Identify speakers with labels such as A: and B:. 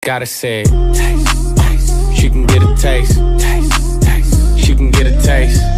A: gotta say it. Taste, taste. She can get a taste. Taste, taste. She can get a taste.